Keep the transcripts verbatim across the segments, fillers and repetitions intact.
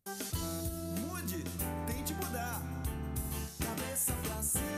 Mude, tente mudar. Cabeça pra cima.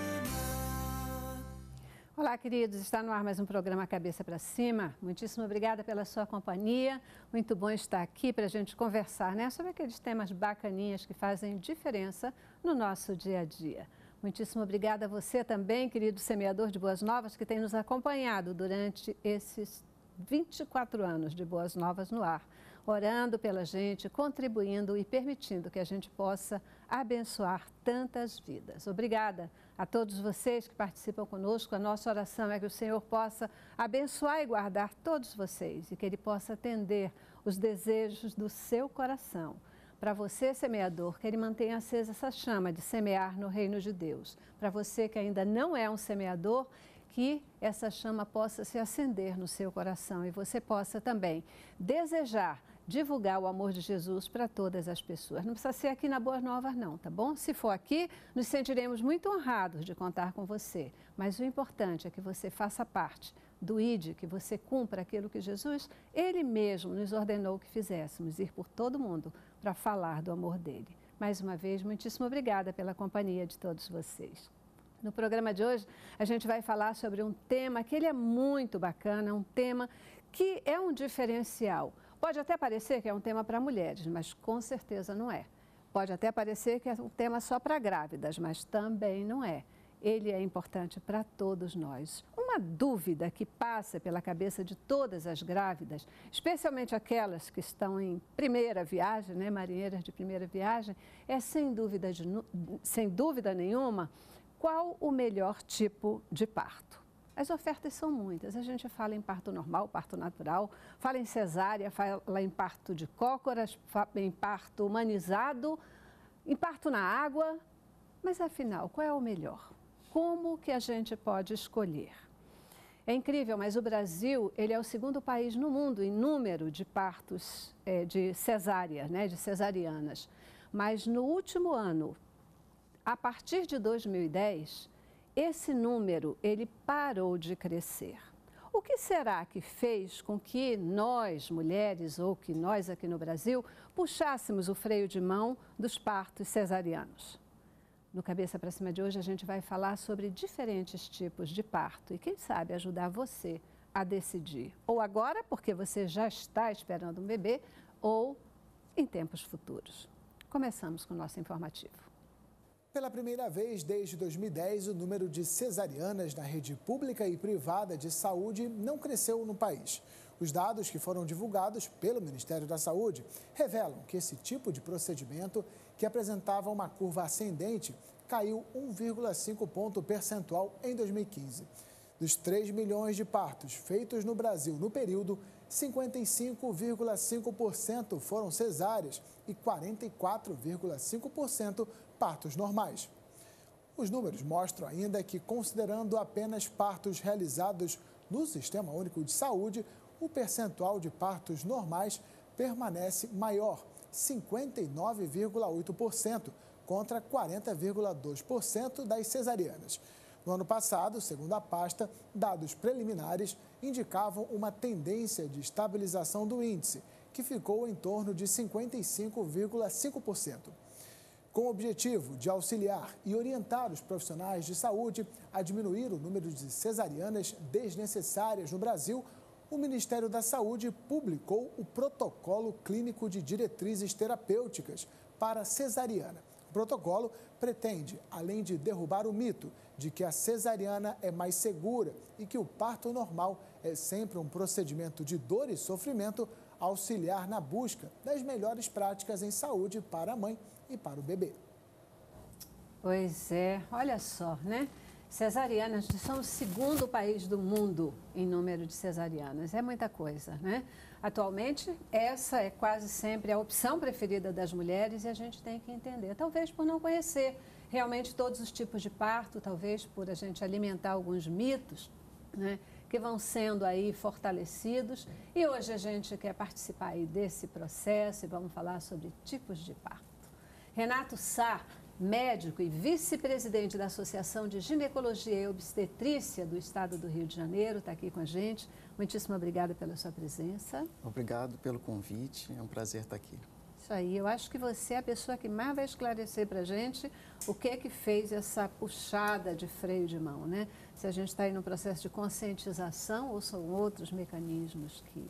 Olá, queridos. Está no ar mais um programa Cabeça para Cima. Muitíssimo obrigada pela sua companhia. Muito bom estar aqui para a gente conversar, né, sobre aqueles temas bacaninhas que fazem diferença no nosso dia a dia. Muitíssimo obrigada a você também, querido semeador de Boas Novas, que tem nos acompanhado durante esses vinte e quatro anos de Boas Novas no ar, orando pela gente, contribuindo e permitindo que a gente possa abençoar tantas vidas. Obrigada a todos vocês que participam conosco. A nossa oração é que o Senhor possa abençoar e guardar todos vocês e que Ele possa atender os desejos do seu coração. Para você, semeador, que Ele mantenha acesa essa chama de semear no reino de Deus. Para você que ainda não é um semeador, que essa chama possa se acender no seu coração e você possa também desejar divulgar o amor de Jesus para todas as pessoas. Não precisa ser aqui na Boas Novas não, tá bom? Se for aqui, nos sentiremos muito honrados de contar com você. Mas o importante é que você faça parte do I D, que você cumpra aquilo que Jesus, Ele mesmo nos ordenou que fizéssemos, ir por todo mundo para falar do amor dEle. Mais uma vez, muitíssimo obrigada pela companhia de todos vocês. No programa de hoje, a gente vai falar sobre um tema que ele é muito bacana, um tema que é um diferencial. Pode até parecer que é um tema para mulheres, mas com certeza não é. Pode até parecer que é um tema só para grávidas, mas também não é. Ele é importante para todos nós. Uma dúvida que passa pela cabeça de todas as grávidas, especialmente aquelas que estão em primeira viagem, né, marinheiras de primeira viagem, é sem dúvida, de, sem dúvida nenhuma, qual o melhor tipo de parto? As ofertas são muitas. A gente fala em parto normal, parto natural, fala em cesárea, fala em parto de cócoras, em parto humanizado, em parto na água. Mas afinal, qual é o melhor? Como que a gente pode escolher? É incrível, mas o Brasil, ele é o segundo país no mundo em número de partos é, de cesárea, né, de cesarianas. Mas no último ano, a partir de dois mil e dez, esse número ele parou de crescer. O que será que fez com que nós, mulheres, ou que nós aqui no Brasil, puxássemos o freio de mão dos partos cesarianos? No Cabeça para Cima de hoje, a gente vai falar sobre diferentes tipos de parto e, quem sabe, ajudar você a decidir. Ou agora, porque você já está esperando um bebê, ou em tempos futuros. Começamos com o nosso informativo. Pela primeira vez desde dois mil e dez, o número de cesarianas na rede pública e privada de saúde não cresceu no país. Os dados que foram divulgados pelo Ministério da Saúde revelam que esse tipo de procedimento, que apresentava uma curva ascendente, caiu um vírgula cinco ponto percentual em dois mil e quinze. Dos três milhões de partos feitos no Brasil no período, cinquenta e cinco vírgula cinco por cento foram cesáreas e quarenta e quatro vírgula cinco por cento partos normais. Os números mostram ainda que, considerando apenas partos realizados no Sistema Único de Saúde, o percentual de partos normais permanece maior, cinquenta e nove vírgula oito por cento contra quarenta vírgula dois por cento das cesarianas. No ano passado, segundo a pasta, dados preliminares indicavam uma tendência de estabilização do índice, que ficou em torno de cinquenta e cinco vírgula cinco por cento. Com o objetivo de auxiliar e orientar os profissionais de saúde a diminuir o número de cesarianas desnecessárias no Brasil, o Ministério da Saúde publicou o Protocolo Clínico de Diretrizes Terapêuticas para Cesariana. O protocolo pretende, além de derrubar o mito de que a cesariana é mais segura e que o parto normal é sempre um procedimento de dor e sofrimento, auxiliar na busca das melhores práticas em saúde para a mãe e para o bebê. Pois é, olha só, né? Cesarianas, são o segundo país do mundo em número de cesarianas. É muita coisa, né? Atualmente, essa é quase sempre a opção preferida das mulheres e a gente tem que entender. Talvez por não conhecer realmente todos os tipos de parto, talvez por a gente alimentar alguns mitos, né, que vão sendo aí fortalecidos. E hoje a gente quer participar aí desse processo e vamos falar sobre tipos de parto. Renato Sá, médico e vice-presidente da Associação de Ginecologia e Obstetrícia do Estado do Rio de Janeiro, está aqui com a gente. Muitíssimo obrigada pela sua presença. Obrigado pelo convite, é um prazer estar aqui. isso aí. Eu acho que você é a pessoa que mais vai esclarecer para a gente o que é que fez essa puxada de freio de mão, né? Se a gente está aí no processo de conscientização ou são outros mecanismos que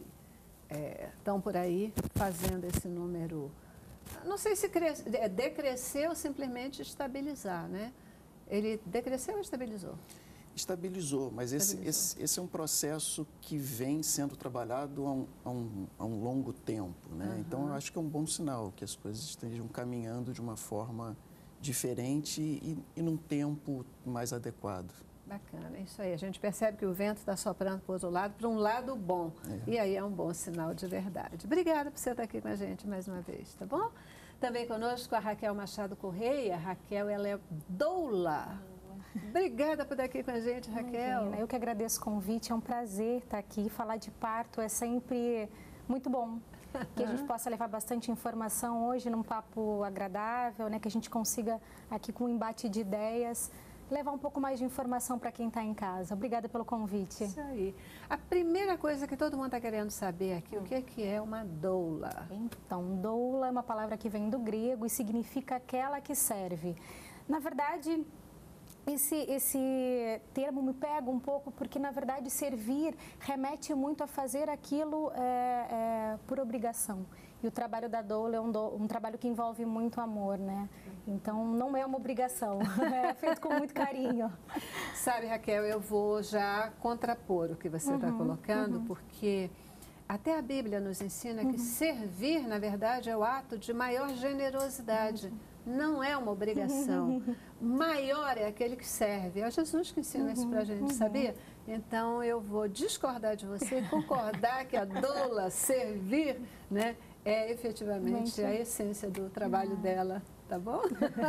é, estão por aí fazendo esse número, não sei se cres, decrescer ou simplesmente estabilizar, né? Ele decresceu ou estabilizou? Estabilizou, mas esse, esse, esse é um processo que vem sendo trabalhado há um, há um, há um longo tempo, né? Uhum. Então, eu acho que é um bom sinal que as coisas estejam caminhando de uma forma diferente e, e num tempo mais adequado. Bacana, é isso aí. A gente percebe que o vento está soprando para o outro lado, para um lado bom. É. E aí é um bom sinal de verdade. Obrigada por você estar aqui com a gente mais uma vez, tá bom? Também conosco a Raquel Machado Correia. Raquel, ela é doula. Obrigada por estar aqui com a gente, Raquel. Imagina, eu que agradeço o convite, é um prazer estar aqui. Falar de parto é sempre muito bom. Que a gente possa levar bastante informação hoje num papo agradável, né? Que a gente consiga aqui com um embate de ideias levar um pouco mais de informação para quem está em casa. Obrigada pelo convite. Isso aí. A primeira coisa que todo mundo está querendo saber aqui, o que é, que é uma doula? Então, doula é uma palavra que vem do grego e significa aquela que serve. Na verdade, esse, esse termo me pega um pouco porque, na verdade, servir remete muito a fazer aquilo é, é, por obrigação. E o trabalho da doula é um, do, um trabalho que envolve muito amor, né? Então, não é uma obrigação, é feito com muito carinho. Sabe, Raquel, eu vou já contrapor o que você está uhum, colocando, uhum. porque até a Bíblia nos ensina uhum. que servir, na verdade, é o ato de maior generosidade. Uhum. Não é uma obrigação. Maior é aquele que serve. É Jesus que ensina uhum, isso para a gente, uhum. sabia? Então, eu vou discordar de você, concordar que a doula, servir, né, é efetivamente a essência do trabalho ah. dela, tá bom?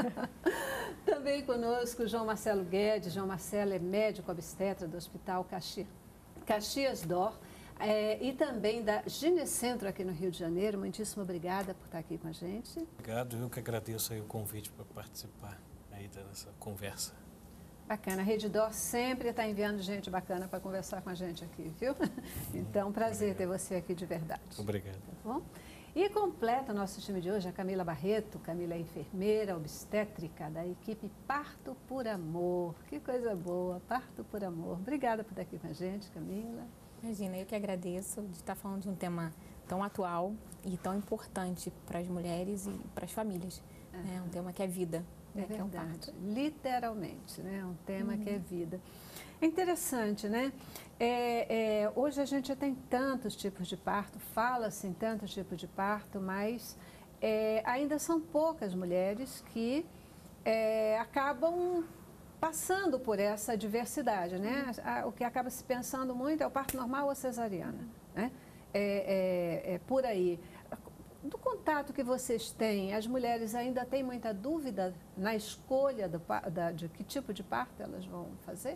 Também conosco João Marcelo Guedes. João Marcelo é médico obstetra do Hospital Caxias, Caxias Dor. É, e também da Ginecentro aqui no Rio de Janeiro. Muitíssimo obrigada por estar aqui com a gente. Obrigado, eu que agradeço aí o convite para participar aí dessa conversa. Bacana, a Rede Dor sempre está enviando gente bacana para conversar com a gente aqui, viu? Então, prazer obrigado. ter você aqui de verdade. Obrigado. Tá bom? E completa o nosso time de hoje a Camila Barreto. Camila é enfermeira obstétrica da equipe Parto por Amor. Que coisa boa, Parto por Amor. Obrigada por estar aqui com a gente, Camila. Imagina, eu que agradeço de estar falando de um tema tão atual e tão importante para as mulheres e para as famílias. É né? um tema que é vida. É né? verdade, que é um parto. Literalmente, né? Um tema uhum. que é vida. É interessante, né? É, é, hoje a gente já tem tantos tipos de parto, fala-se em tantos tipos de parto, mas é, ainda são poucas mulheres que é, acabam passando por essa diversidade, né? O que acaba se pensando muito é o parto normal ou cesariana, né? É, é, é por aí. Do contato que vocês têm, as mulheres ainda têm muita dúvida na escolha do, da, de que tipo de parto elas vão fazer?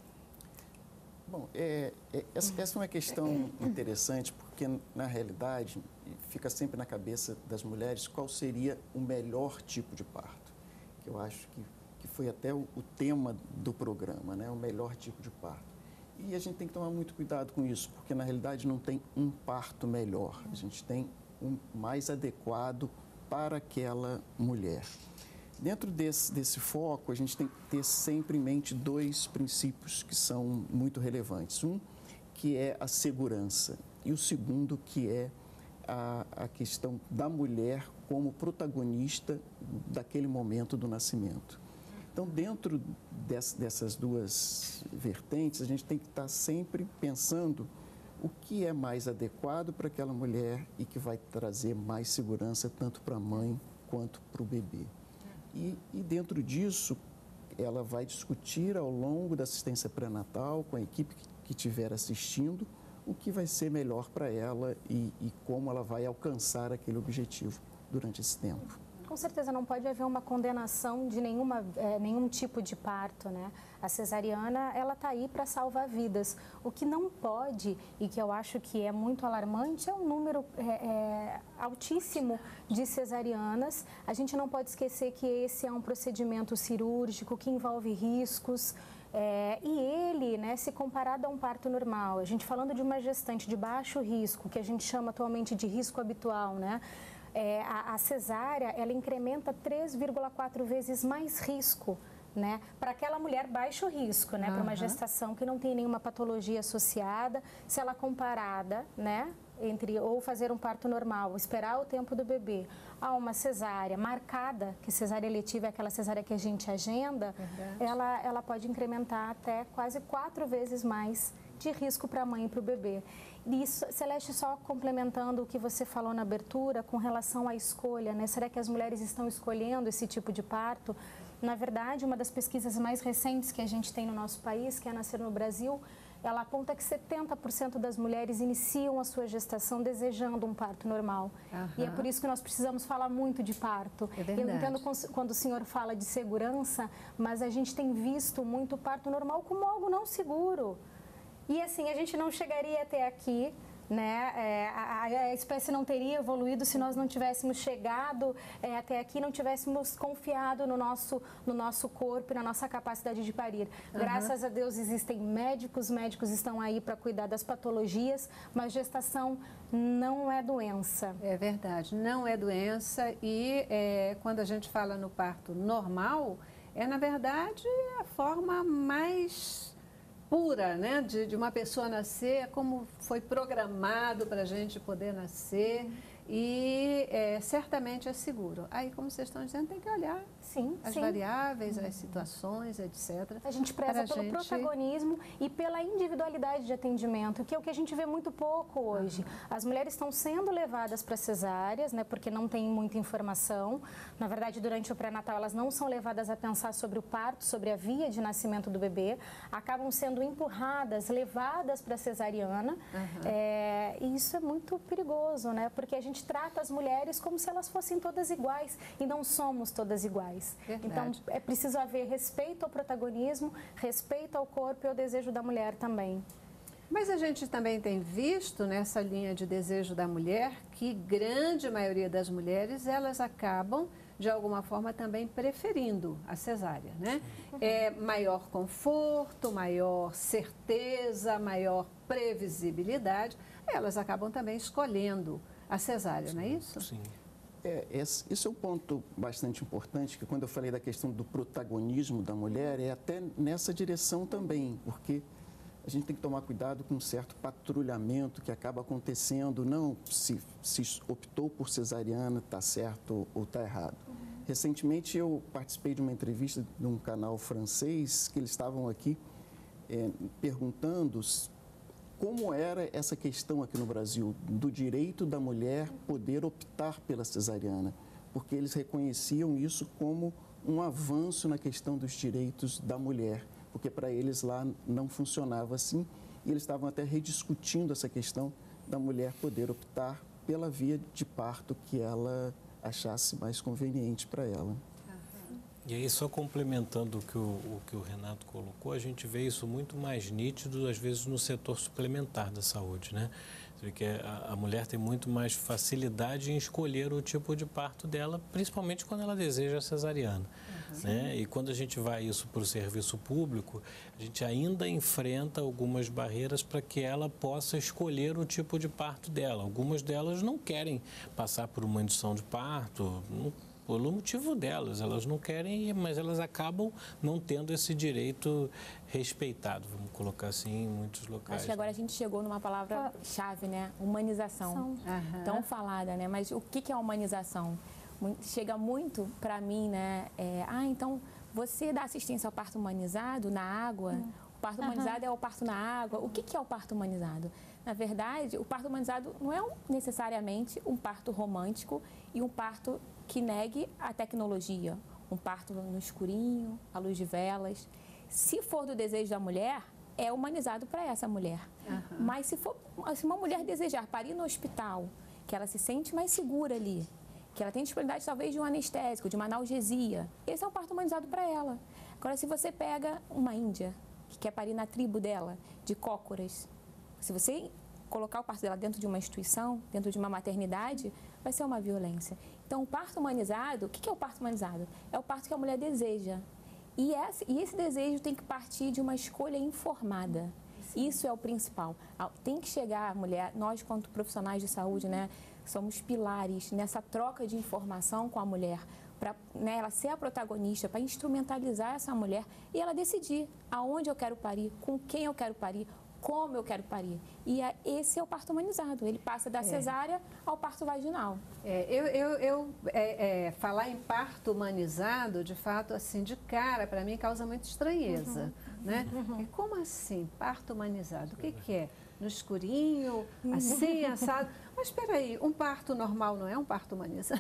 Bom, é, é, essa, essa é uma questão interessante porque, na realidade, fica sempre na cabeça das mulheres qual seria o melhor tipo de parto, que eu acho que que foi até o, o tema do programa, né? O melhor tipo de parto. E a gente tem que tomar muito cuidado com isso, porque na realidade não tem um parto melhor, a gente tem um mais adequado para aquela mulher. Dentro desse, desse foco, a gente tem que ter sempre em mente dois princípios que são muito relevantes. Um, que é a segurança, e o segundo, que é a, a questão da mulher como protagonista daquele momento do nascimento. Então, dentro dessas duas vertentes, a gente tem que estar sempre pensando o que é mais adequado para aquela mulher e que vai trazer mais segurança tanto para a mãe quanto para o bebê. E, e dentro disso, ela vai discutir ao longo da assistência pré-natal com a equipe que estiver assistindo o que vai ser melhor para ela e, e como ela vai alcançar aquele objetivo durante esse tempo. Com certeza não pode haver uma condenação de nenhuma, é, nenhum tipo de parto, né? A cesariana, ela está aí para salvar vidas. O que não pode, e que eu acho que é muito alarmante, é o número é, é, altíssimo de cesarianas. A gente não pode esquecer que esse é um procedimento cirúrgico que envolve riscos. É, e ele, né, se comparado a um parto normal, a gente falando de uma gestante de baixo risco, que a gente chama atualmente de risco habitual, né? é, a, a cesárea, ela incrementa três vírgula quatro vezes mais risco, né, para aquela mulher baixo risco, né, uhum. para uma gestação que não tem nenhuma patologia associada, se ela comparada, né, entre ou fazer um parto normal, esperar o tempo do bebê, a uma cesárea marcada, que cesárea letiva é aquela cesárea que a gente agenda, ela, ela pode incrementar até quase quatro vezes mais de risco para a mãe e para o bebê. E isso, Celeste, só complementando o que você falou na abertura com relação à escolha, né, será que as mulheres estão escolhendo esse tipo de parto? Na verdade, uma das pesquisas mais recentes que a gente tem no nosso país, que é Nascer no Brasil, ela aponta que setenta por cento das mulheres iniciam a sua gestação desejando um parto normal. Uhum. E é por isso que nós precisamos falar muito de parto. É verdade. Eu entendo quando o senhor fala de segurança, mas a gente tem visto muito parto normal como algo não seguro. E assim, a gente não chegaria até aqui, né? É, a, a espécie não teria evoluído se nós não tivéssemos chegado é, até aqui, não tivéssemos confiado no nosso, no nosso corpo e na nossa capacidade de parir. Uhum. Graças a Deus existem médicos, médicos estão aí para cuidar das patologias, mas gestação não é doença. É verdade, não é doença e é, quando a gente fala no parto normal, é na verdade a forma mais pura, né, de, de uma pessoa nascer, como foi programado para a gente poder nascer e é, certamente é seguro. Aí, como vocês estão dizendo, tem que olhar sim, as sim. variáveis, as situações, etcétera. A gente preza pelo gente... protagonismo e pela individualidade de atendimento, que é o que a gente vê muito pouco hoje. Uhum. As mulheres estão sendo levadas para cesáreas, né, porque não tem muita informação. Na verdade, durante o pré-natal, elas não são levadas a pensar sobre o parto, sobre a via de nascimento do bebê. Acabam sendo empurradas, levadas para a cesariana. Uhum. É, e isso é muito perigoso, né, porque a gente trata as mulheres como se elas fossem todas iguais e não somos todas iguais. Verdade. Então, é preciso haver respeito ao protagonismo, respeito ao corpo e ao desejo da mulher também. Mas a gente também tem visto nessa linha de desejo da mulher que grande maioria das mulheres, elas acabam, de alguma forma, também preferindo a cesárea, né? Uhum. É maior conforto, maior certeza, maior previsibilidade, elas acabam também escolhendo a cesárea, sim, não é isso? Sim. É, esse, esse é um ponto bastante importante, que quando eu falei da questão do protagonismo da mulher, é até nessa direção também, porque a gente tem que tomar cuidado com um certo patrulhamento que acaba acontecendo, não se, se optou por cesariana, está certo ou está errado. Uhum. Recentemente eu participei de uma entrevista de um canal francês, que eles estavam aqui é, perguntando como era essa questão aqui no Brasil do direito da mulher poder optar pela cesariana, porque eles reconheciam isso como um avanço na questão dos direitos da mulher, porque para eles lá não funcionava assim, e eles estavam até rediscutindo essa questão da mulher poder optar pela via de parto que ela achasse mais conveniente para ela. E aí, só complementando o que o, o que o Renato colocou, a gente vê isso muito mais nítido, às vezes, no setor suplementar da saúde, né? Porque a, a mulher tem muito mais facilidade em escolher o tipo de parto dela, principalmente quando ela deseja a cesariana. Uhum. Né? E quando a gente vai isso para o serviço público, a gente ainda enfrenta algumas barreiras para que ela possa escolher o tipo de parto dela. Algumas delas não querem passar por uma indução de parto, não, pelo motivo delas, elas não querem, mas elas acabam não tendo esse direito respeitado, vamos colocar assim, em muitos locais. Acho que agora a gente chegou numa palavra-chave, né? Humanização. Uhum. Tão falada, né? Mas o que é a humanização? Chega muito para mim, né? É, ah, então você dá assistência ao parto humanizado na água? Uhum. O parto humanizado uhum. é o parto na água? O que é o parto humanizado? Na verdade, o parto humanizado não é necessariamente um parto romântico e um parto que negue a tecnologia, um parto no escurinho, à luz de velas. Se for do desejo da mulher, é humanizado para essa mulher. Uhum. Mas se for, se uma mulher desejar parir no hospital, que ela se sente mais segura ali, que ela tem disponibilidade talvez de um anestésico, de uma analgesia, esse é um parto humanizado para ela. Agora, se você pega uma índia, que quer parir na tribo dela, de cócoras, se você colocar o parto dela dentro de uma instituição, dentro de uma maternidade, vai ser uma violência. Então, o parto humanizado, o que é o parto humanizado? É o parto que a mulher deseja. E esse, e esse desejo tem que partir de uma escolha informada. Sim. Isso é o principal. Tem que chegar a mulher, nós, quanto profissionais de saúde, né, somos pilares nessa troca de informação com a mulher, para, né, ela ser a protagonista, para instrumentalizar essa mulher e ela decidir aonde eu quero parir, com quem eu quero parir, como eu quero parir. E é, esse é o parto humanizado, ele passa da cesárea ao parto vaginal. É, eu, eu, eu é, é, falar em parto humanizado, de fato, assim, de cara, para mim, causa muita estranheza. Uhum. Né? Uhum. E como assim, parto humanizado? O que, que é? No escurinho, assim, assado? Mas espera aí, um parto normal não é um parto humanizado?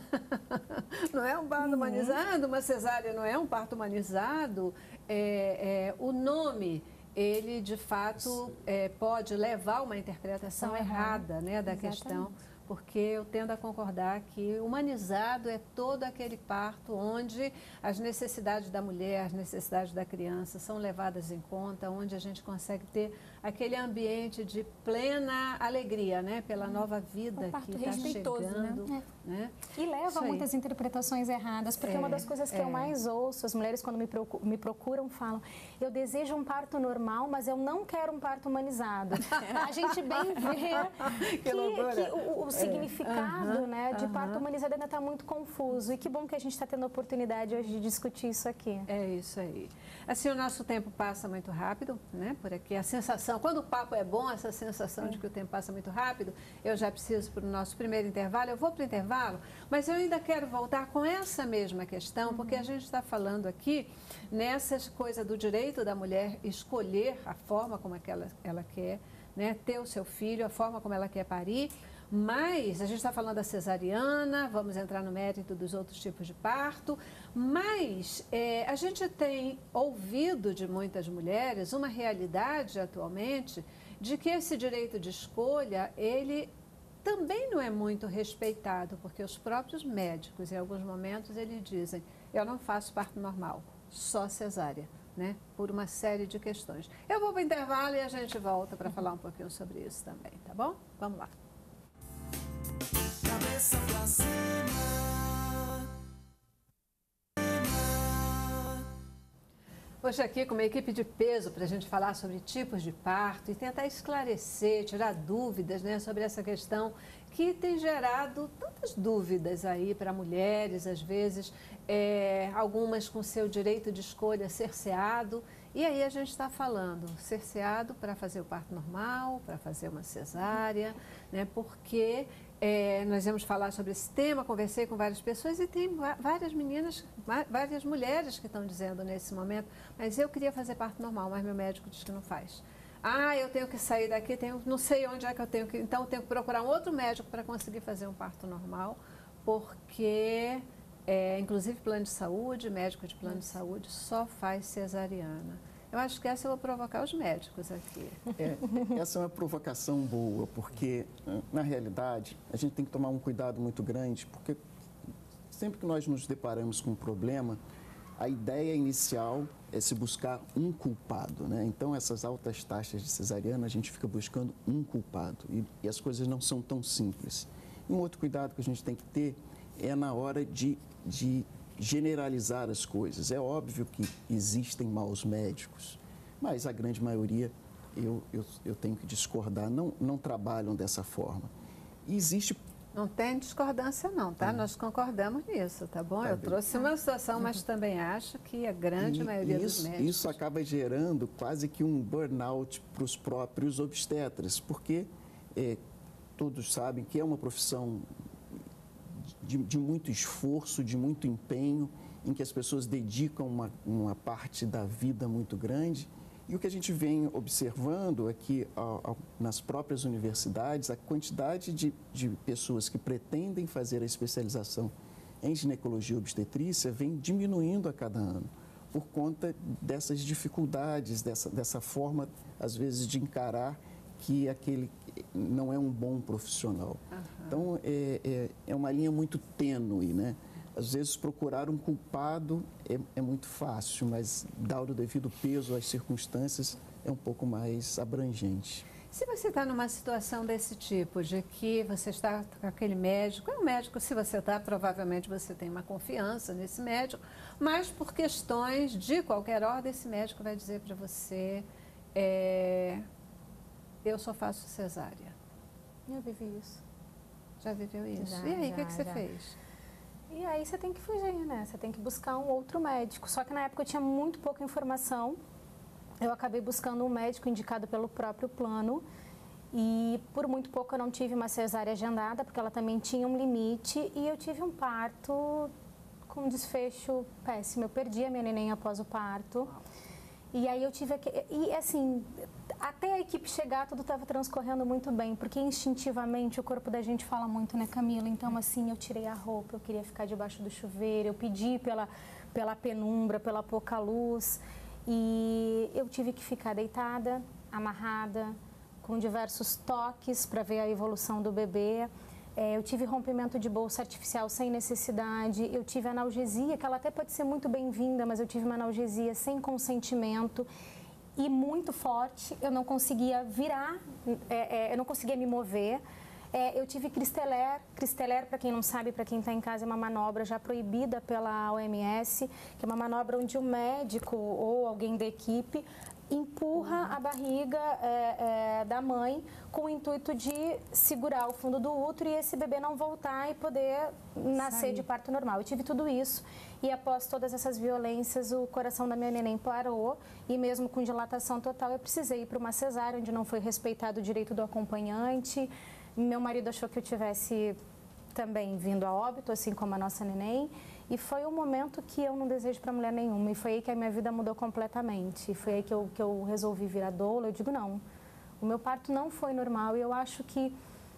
Não é um parto uhum. humanizado? Uma cesárea não é um parto humanizado? É, é, o nome... ele, de fato, é, pode levar uma interpretação uhum. errada, né, da Exatamente. Questão, porque eu tendo a concordar que humanizado é todo aquele parto onde as necessidades da mulher, as necessidades da criança são levadas em conta, onde a gente consegue ter aquele ambiente de plena alegria, né, pela nova vida um que está chegando. Né? É. Né? E leva a muitas interpretações erradas, porque é, uma das coisas que é. eu mais ouço, as mulheres quando me procuram, me procuram falam, eu desejo um parto normal, mas eu não quero um parto humanizado. A gente bem vê que, que, que o, o significado é. uhum, né, de uhum. parto humanizado ainda está muito confuso. E que bom que a gente está tendo a oportunidade hoje de discutir isso aqui. É isso aí. Assim, o nosso tempo passa muito rápido, né, por aqui. A sensação, quando o papo é bom, essa sensação é. de que o tempo passa muito rápido, eu já preciso para o nosso primeiro intervalo, eu vou para o intervalo, mas eu ainda quero voltar com essa mesma questão, uhum. porque a gente está falando aqui nessa coisa do direito da mulher escolher a forma como é que ela, ela quer, né, ter o seu filho, a forma como ela quer parir, mas a gente está falando da cesariana, vamos entrar no mérito dos outros tipos de parto, mas é, a gente tem ouvido de muitas mulheres uma realidade atualmente de que esse direito de escolha, ele também não é muito respeitado, porque os próprios médicos, em alguns momentos, eles dizem, eu não faço parto normal, só cesárea, né? Por uma série de questões. Eu vou para o intervalo e a gente volta para falar um pouquinho sobre isso também, tá bom? Vamos lá. Cabeça pra cima. Hoje aqui com uma equipe de peso para a gente falar sobre tipos de parto e tentar esclarecer, tirar dúvidas, né, sobre essa questão que tem gerado tantas dúvidas aí para mulheres, às vezes, é, algumas com seu direito de escolha cerceado. E aí a gente está falando cerceado para fazer o parto normal, para fazer uma cesárea, né, porque... É, nós vamos falar sobre esse tema, conversei com várias pessoas e tem várias meninas, várias mulheres que estão dizendo nesse momento, mas eu queria fazer parto normal, mas meu médico diz que não faz. Ah, eu tenho que sair daqui, tenho, não sei onde é que eu tenho que... Então, eu tenho que procurar um outro médico para conseguir fazer um parto normal, porque, é, inclusive, plano de saúde, médico de plano de saúde, só faz cesariana. Eu acho que essa eu vou provocar os médicos aqui. É, essa é uma provocação boa, porque, na realidade, a gente tem que tomar um cuidado muito grande, porque sempre que nós nos deparamos com um problema, a ideia inicial é se buscar um culpado, né? Então, essas altas taxas de cesariana, a gente fica buscando um culpado, e, e as coisas não são tão simples. E um outro cuidado que a gente tem que ter é na hora de... de generalizar as coisas. É óbvio que existem maus médicos, mas a grande maioria, eu, eu, eu tenho que discordar, não, não trabalham dessa forma. E existe... Não tem discordância não, tá? Ah. Nós concordamos nisso, tá bom? Tá eu bem. trouxe uma situação, mas também acho que a grande e maioria isso, dos médicos... Isso acaba gerando quase que um burnout para os próprios obstetras, porque é, todos sabem que é uma profissão... De, de muito esforço, de muito empenho, em que as pessoas dedicam uma, uma parte da vida muito grande. E o que a gente vem observando é que, ao, ao, nas próprias universidades, a quantidade de, de pessoas que pretendem fazer a especialização em ginecologia e obstetrícia vem diminuindo a cada ano, por conta dessas dificuldades, dessa, dessa forma, às vezes, de encarar que aquele não é um bom profissional. Uhum. Então, é, é, é uma linha muito tênue, né? Às vezes, procurar um culpado é, é muito fácil, mas dar o devido peso às circunstâncias é um pouco mais abrangente. Se você está numa situação desse tipo, de que você está com aquele médico, é um médico, se você está, provavelmente você tem uma confiança nesse médico, mas por questões de qualquer ordem, esse médico vai dizer para você... É, eu só faço cesárea. Eu vivi isso. Já viveu isso? Já, e aí, o que, já, que você já. fez? E aí você tem que fugir, né? Você tem que buscar um outro médico. Só que na época eu tinha muito pouca informação. Eu acabei buscando um médico indicado pelo próprio plano. E por muito pouco eu não tive uma cesárea agendada, porque ela também tinha um limite. E eu tive um parto com um desfecho péssimo. Eu perdi a minha neném após o parto. E aí eu tive que... E assim, até a equipe chegar, tudo estava transcorrendo muito bem. Porque instintivamente o corpo da gente fala muito, né, Camila? Então, assim, eu tirei a roupa, eu queria ficar debaixo do chuveiro. Eu pedi pela, pela penumbra, pela pouca luz. E eu tive que ficar deitada, amarrada, com diversos toques para ver a evolução do bebê. É, eu tive rompimento de bolsa artificial sem necessidade, eu tive analgesia, que ela até pode ser muito bem-vinda, mas eu tive uma analgesia sem consentimento e muito forte, eu não conseguia virar, é, é, eu não conseguia me mover. É, eu tive Cristeler, Cristeler, para quem não sabe, para quem está em casa, é uma manobra já proibida pela O M S, que é uma manobra onde o médico ou alguém da equipe empurra a barriga é, é, da mãe com o intuito de segurar o fundo do útero e esse bebê não voltar e poder nascer Saí. de parto normal. Eu tive tudo isso e após todas essas violências o coração da minha neném parou e mesmo com dilatação total eu precisei ir para uma cesárea onde não foi respeitado o direito do acompanhante. Meu marido achou que eu tivesse também vindo a óbito, assim como a nossa neném. E foi um momento que eu não desejo para mulher nenhuma. E foi aí que a minha vida mudou completamente. E foi aí que eu, que eu resolvi virar doula. Eu digo, não, o meu parto não foi normal. E eu acho que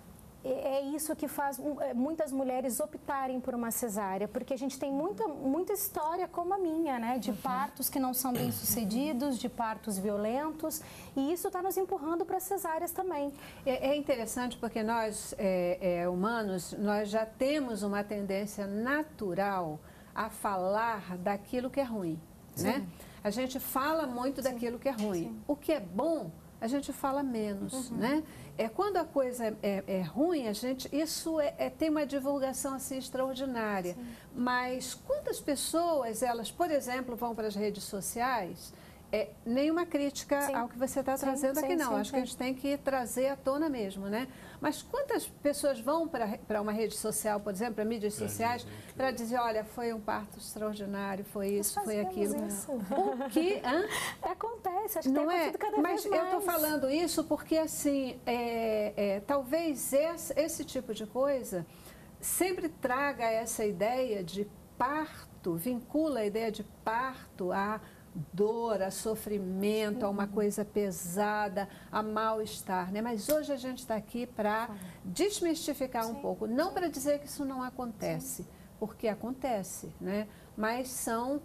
é isso que faz muitas mulheres optarem por uma cesárea. Porque a gente tem muita, muita história como a minha, né? De partos que não são bem-sucedidos, de partos violentos. E isso está nos empurrando para cesáreas também. É, é interessante porque nós, é, é, humanos, nós já temos uma tendência natural a falar daquilo que é ruim, Sim. né? A gente fala muito Sim. daquilo que é ruim. Sim. O que é bom, a gente fala menos, uhum. né? É, quando a coisa é, é, é ruim, a gente, isso é, é, tem uma divulgação assim extraordinária. Sim. Mas quantas pessoas, elas, por exemplo, vão para as redes sociais... É, nenhuma crítica sim. ao que você está trazendo sim, aqui, não. Sim, Acho sim. que a gente tem que trazer à tona mesmo, né? Mas quantas pessoas vão para uma rede social, por exemplo, para mídias sociais, para dizer, olha, foi um parto extraordinário, foi isso, foi aquilo. Isso. O que... Hã? Acontece, acho que não tem é? cada Mas vez mais. eu estou falando isso porque, assim, é, é, talvez esse, esse tipo de coisa sempre traga essa ideia de parto, vincula a ideia de parto a dor, a sofrimento, uhum. a uma coisa pesada, a mal-estar, né? Mas hoje a gente está aqui para desmistificar Sim. um pouco, não para dizer que isso não acontece, Sim. porque acontece, né? Mas são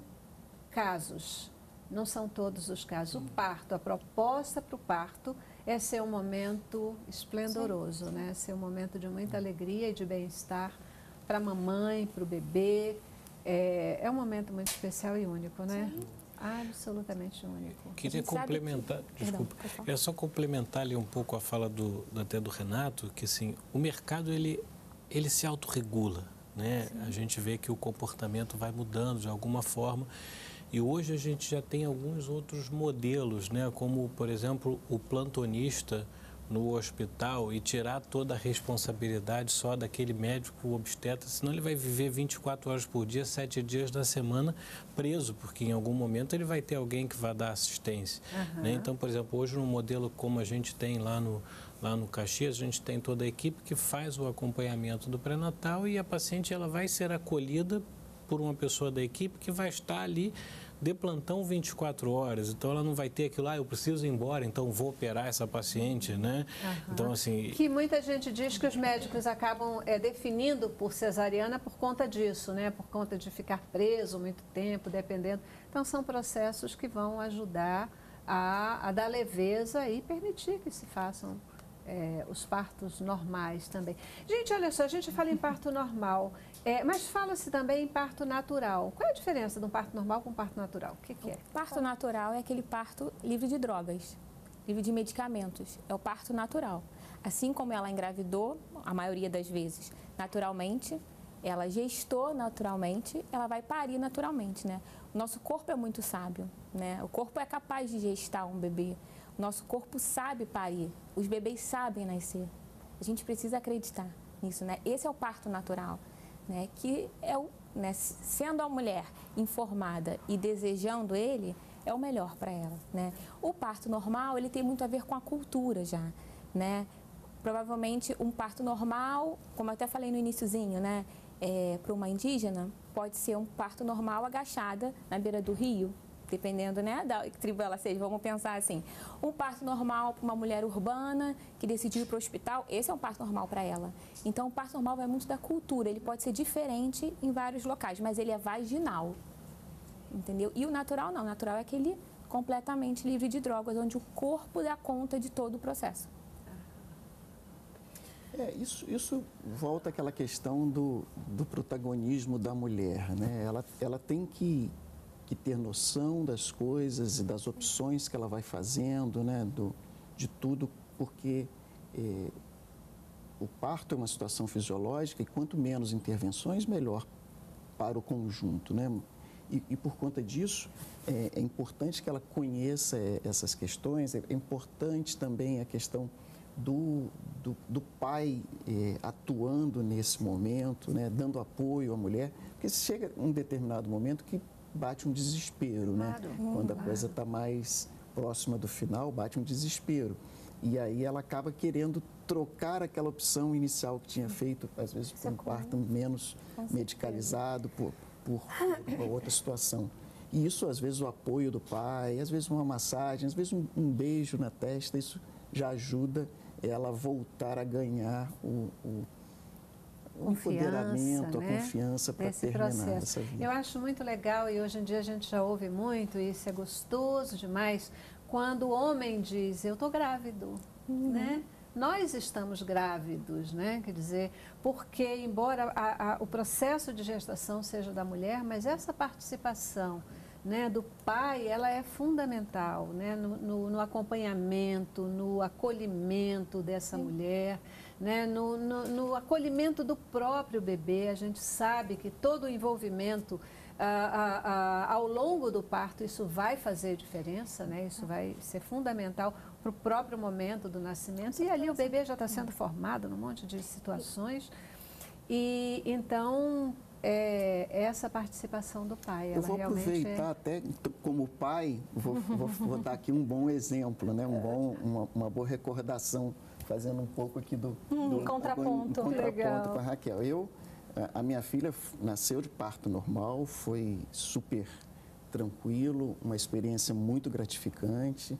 casos, não são todos os casos. O parto, a proposta para o parto é ser um momento esplendoroso, Sim. né? Ser um momento de muita alegria e de bem-estar para a mamãe, para o bebê. É, é um momento muito especial e único, né? Sim. Absolutamente único. Queria complementar, que... desculpa, é só complementar ali um pouco a fala do, até do Renato, que assim, o mercado ele, ele se autorregula, né? Sim. A gente vê que o comportamento vai mudando de alguma forma e hoje a gente já tem alguns outros modelos, né? Como, por exemplo, o plantonista no hospital e tirar toda a responsabilidade só daquele médico obstetra, senão ele vai viver vinte e quatro horas por dia, sete dias da semana preso, porque em algum momento ele vai ter alguém que vai dar assistência. Uhum. Né? Então, por exemplo, hoje no modelo como a gente tem lá no, lá no Caxias, a gente tem toda a equipe que faz o acompanhamento do pré-natal e a paciente ela vai ser acolhida por uma pessoa da equipe que vai estar ali de plantão vinte e quatro horas, então ela não vai ter aquilo lá, ah, eu preciso ir embora, então vou operar essa paciente, né? Uhum. Então, assim... Que muita gente diz que os médicos acabam é, definindo por cesariana por conta disso, né? Por conta de ficar preso muito tempo, dependendo. Então, são processos que vão ajudar a, a dar leveza e permitir que se façam é, os partos normais também. Gente, olha só, a gente fala em parto normal, é, mas fala-se também em parto natural. Qual é a diferença de um parto normal com um parto natural? O que, que é? O parto natural é aquele parto livre de drogas, livre de medicamentos. É o parto natural. Assim como ela engravidou, a maioria das vezes, naturalmente, ela gestou naturalmente, ela vai parir naturalmente, né? O nosso corpo é muito sábio, né? O corpo é capaz de gestar um bebê. O nosso corpo sabe parir. Os bebês sabem nascer. A gente precisa acreditar. nisso, né? Esse é o parto natural, né? Que é o, né? Sendo a mulher informada e desejando ele, é o melhor para ela, né? O parto normal, ele tem muito a ver com a cultura já, né? Provavelmente um parto normal, como eu até falei no iniciozinho, né? É, para uma indígena, pode ser um parto normal agachada na beira do rio, dependendo, né, da tribo ela seja. Vamos pensar assim, um parto normal para uma mulher urbana que decidiu ir para o hospital, esse é um parto normal para ela. Então, o parto normal vai muito da cultura, ele pode ser diferente em vários locais, mas ele é vaginal, entendeu? E o natural não, o natural é aquele completamente livre de drogas, onde o corpo dá conta de todo o processo. É, isso, isso volta àquela questão do, do protagonismo da mulher, né? Ela, ela tem que, que ter noção das coisas e das opções que ela vai fazendo, né? Do, de tudo, porque é, o parto é uma situação fisiológica e quanto menos intervenções, melhor para o conjunto, né? E, e por conta disso, é, é importante que ela conheça é, essas questões, é, é importante também a questão Do, do, do pai eh, atuando nesse momento, né, dando apoio à mulher, porque chega um determinado momento que bate um desespero, claro, né? Hum, Quando a claro. coisa está mais próxima do final, bate um desespero. E aí ela acaba querendo trocar aquela opção inicial que tinha feito, às vezes por um parto menos medicalizado, por, por, por outra situação. E isso, às vezes, o apoio do pai, às vezes uma massagem, às vezes um, um beijo na testa, isso já ajuda ela voltar a ganhar o, o, o empoderamento, né? A confiança para terminar processo. Essa vida. Eu acho muito legal, e hoje em dia a gente já ouve muito, e isso é gostoso demais, quando o homem diz, eu estou grávido, uhum. né? Nós estamos grávidos, né? Quer dizer, porque embora a, a, o processo de gestação seja da mulher, mas essa participação, né, do pai, ela é fundamental, né, no, no, no acompanhamento, no acolhimento dessa Sim. mulher, né, no, no, no acolhimento do próprio bebê. A gente sabe que todo o envolvimento ah, ah, ah, ao longo do parto, isso vai fazer diferença, né, isso vai ser fundamental para o próprio momento do nascimento. E ali o bebê já está sendo formado num monte de situações. E então... É, essa participação do pai. Ela Eu vou aproveitar é... até como pai, vou, vou, vou dar aqui um bom exemplo, né? um bom, uma, uma boa recordação, fazendo um pouco aqui do, hum, do contraponto, um contraponto com a Raquel. Eu, a minha filha nasceu de parto normal, foi super tranquilo, uma experiência muito gratificante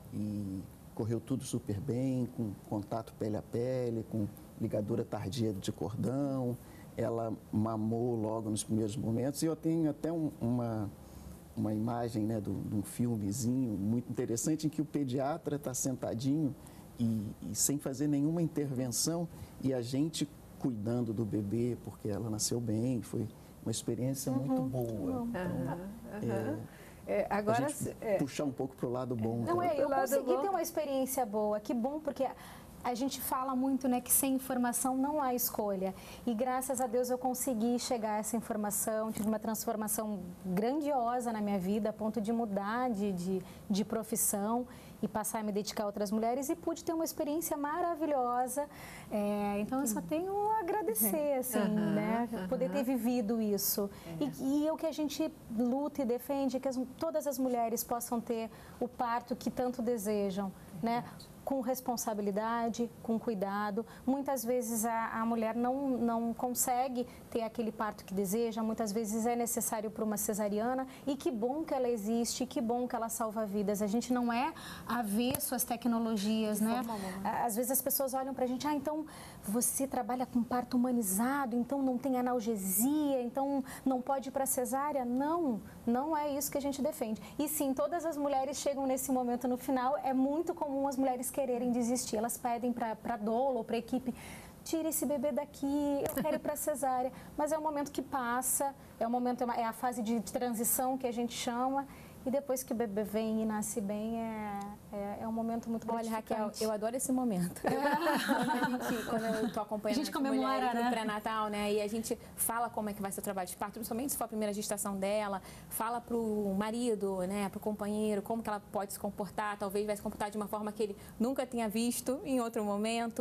e correu tudo super bem, com contato pele a pele, com ligadura tardia de cordão. Ela mamou logo nos primeiros momentos e eu tenho até um, uma, uma imagem, né, de um filmezinho muito interessante em que o pediatra está sentadinho e, e sem fazer nenhuma intervenção e a gente cuidando do bebê porque ela nasceu bem, foi uma experiência uhum, muito boa. Então, uhum, uhum. É, É, agora, a gente é, puxar um pouco para o lado bom. Não, é, eu consegui bom. ter uma experiência boa, que bom, porque a gente fala muito, né, que sem informação não há escolha. E graças a Deus eu consegui chegar a essa informação, tive uma transformação grandiosa na minha vida, a ponto de mudar de, de, de profissão e passar a me dedicar a outras mulheres e pude ter uma experiência maravilhosa. É, então eu só tenho a agradecer, assim, uhum, né, uhum. poder ter vivido isso. É. E, e é o que a gente luta e defende, que as, todas as mulheres possam ter o parto que tanto desejam, é né? Com responsabilidade, com cuidado. Muitas vezes a, a mulher não, não consegue ter aquele parto que deseja, muitas vezes é necessário para uma cesariana e que bom que ela existe, que bom que ela salva vidas. A gente não é avesso às tecnologias, né? Às vezes as pessoas olham para a gente, ah, então você trabalha com parto humanizado, então não tem analgesia, então não pode ir para cesárea. Não, não é isso que a gente defende. E sim, todas as mulheres chegam nesse momento no final, é muito comum as mulheres quererem desistir, elas pedem para a doula ou para a equipe, tire esse bebê daqui, eu quero ir para cesárea, mas é um momento que passa, é um momento, é a fase de transição que a gente chama, e depois que o bebê vem e nasce bem, é, é, é um momento muito gratificante. Olha, Raquel, eu adoro esse momento. quando, a gente, quando eu estou acompanhando a gente comemora, no né? pré-natal, né? E a gente fala como é que vai ser o trabalho de parto, principalmente se for a primeira gestação dela, fala para o marido, né, para o companheiro, como que ela pode se comportar, talvez vai se comportar de uma forma que ele nunca tenha visto em outro momento.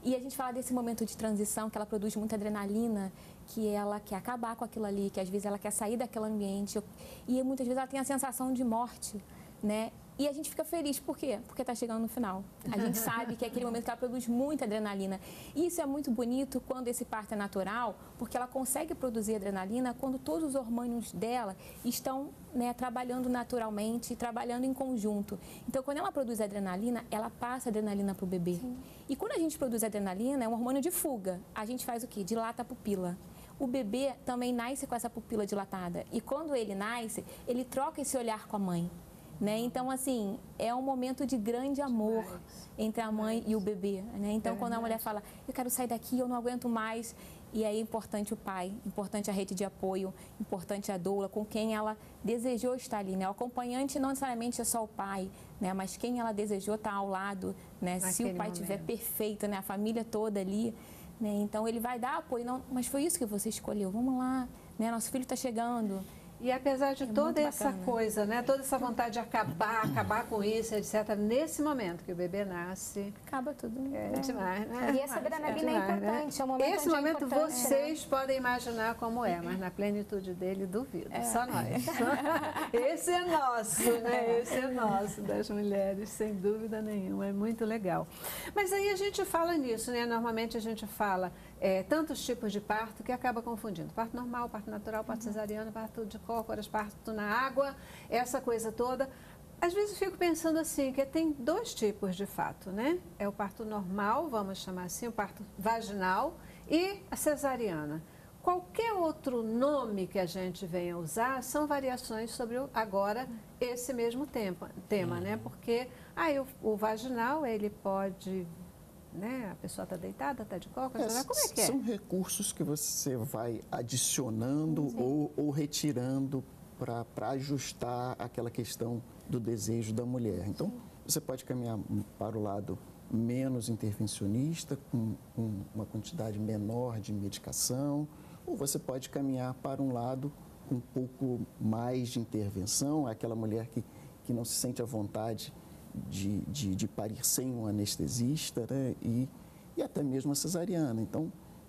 E a gente fala desse momento de transição, que ela produz muita adrenalina, que ela quer acabar com aquilo ali, que às vezes ela quer sair daquele ambiente. E muitas vezes ela tem a sensação de morte, né? E a gente fica feliz, por quê? Porque está chegando no final. A gente sabe que é aquele momento que ela produz muita adrenalina. E isso é muito bonito quando esse parto é natural, porque ela consegue produzir adrenalina quando todos os hormônios dela estão, né, trabalhando naturalmente, trabalhando em conjunto. Então, quando ela produz adrenalina, ela passa adrenalina para o bebê. Sim. E quando a gente produz adrenalina, é um hormônio de fuga. A gente faz o quê? Dilata a pupila. O bebê também nasce com essa pupila dilatada. E quando ele nasce, ele troca esse olhar com a mãe. Né? Então, assim, é um momento de grande amor entre a mãe e o bebê. Né? Então, quando a mulher fala, eu quero sair daqui, eu não aguento mais, e aí é importante o pai, importante a rede de apoio, importante a doula, com quem ela desejou estar ali. Né? O acompanhante não necessariamente é só o pai, né? Mas quem ela desejou estar ao lado, né? Se o pai estiver perfeito, né? A família toda ali. Né? Então, ele vai dar apoio. Não, mas foi isso que você escolheu, vamos lá, né? Nosso filho está chegando. E apesar de é toda essa bacana. coisa, né, toda essa vontade de acabar, acabar com isso, etcétera, nesse momento que o bebê nasce... Acaba tudo. É, é demais, né? E essa adrenalina é, é importante, né? É um momento Esse momento é vocês né? podem imaginar como é, mas na plenitude dele, duvido. É. Só nós. Esse é nosso, né? Esse é nosso, das mulheres, sem dúvida nenhuma. É muito legal. Mas aí a gente fala nisso, né? Normalmente a gente fala... É, tantos tipos de parto que acaba confundindo. Parto normal, parto natural, parto cesariano, parto de cócoras, parto na água, essa coisa toda. Às vezes eu fico pensando assim, que tem dois tipos de fato, né? É o parto normal, vamos chamar assim, o parto vaginal e a cesariana. Qualquer outro nome que a gente venha usar são variações sobre o, agora esse mesmo tempo, tema, né? Porque aí o, o vaginal, ele pode... Né? A pessoa está deitada, está de cócoras, é, como é que é? São recursos que você vai adicionando ou, ou retirando para ajustar aquela questão do desejo da mulher. Então, Sim. você pode caminhar para o lado menos intervencionista, com, com uma quantidade menor de medicação, ou você pode caminhar para um lado com um pouco mais de intervenção, aquela mulher que, que não se sente à vontade De, de, de parir sem um anestesista, né? e, e até mesmo a cesariana. Então,